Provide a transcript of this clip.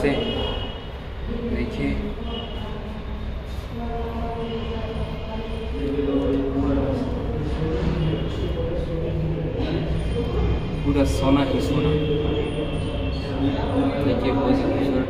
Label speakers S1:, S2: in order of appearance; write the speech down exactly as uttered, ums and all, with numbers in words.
S1: से। देखिए पूरा सोना ही सोना। देखिए बहुत ही खूबसूरत।